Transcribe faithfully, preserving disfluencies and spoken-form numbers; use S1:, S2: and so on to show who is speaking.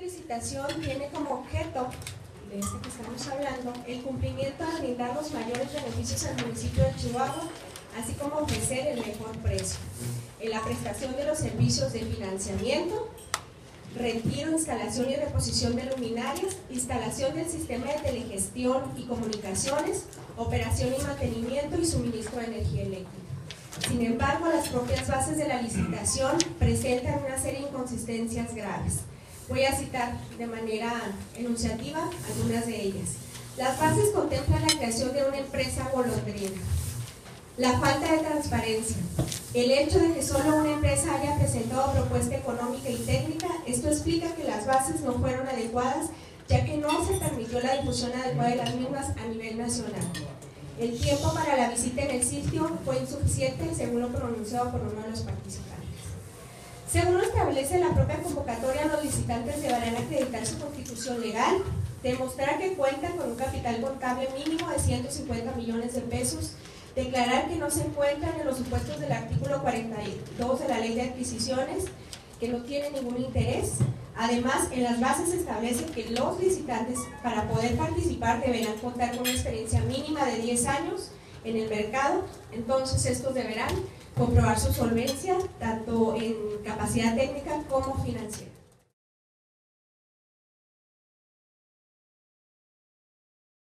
S1: licitación tiene como objeto, de este que estamos hablando, el cumplimiento de brindar los mayores beneficios al municipio de Chihuahua, así como ofrecer el mejor precio, en la prestación de los servicios de financiamiento, retiro, instalación y reposición de luminarias, instalación del sistema de telegestión y comunicaciones, operación y mantenimiento y suministro de energía eléctrica. Sin embargo, las propias bases de la licitación presentan una serie de inconsistencias graves. Voy a citar de manera enunciativa algunas de ellas. Las bases contemplan la creación de una empresa golondrina, la falta de transparencia, el hecho de que solo una empresa haya presentado propuesta económica y técnica. Esto explica que las bases no fueron adecuadas, ya que no se permitió la difusión adecuada de las mismas a nivel nacional. El tiempo para la visita en el sitio fue insuficiente, según lo pronunciado por uno de los participantes. Según lo establece la propia convocatoria, los licitantes deberán acreditar su constitución legal, demostrar que cuentan con un capital contable mínimo de ciento cincuenta millones de pesos, declarar que no se encuentran en los supuestos del artículo cuarenta y dos de la Ley de Adquisiciones, que no tienen ningún interés. Además, en las bases se establece que los licitantes, para poder participar, deberán contar con una experiencia mínima de diez años en el mercado. Entonces, estos deberán comprobar su solvencia, tanto en capacidad técnica como financiera.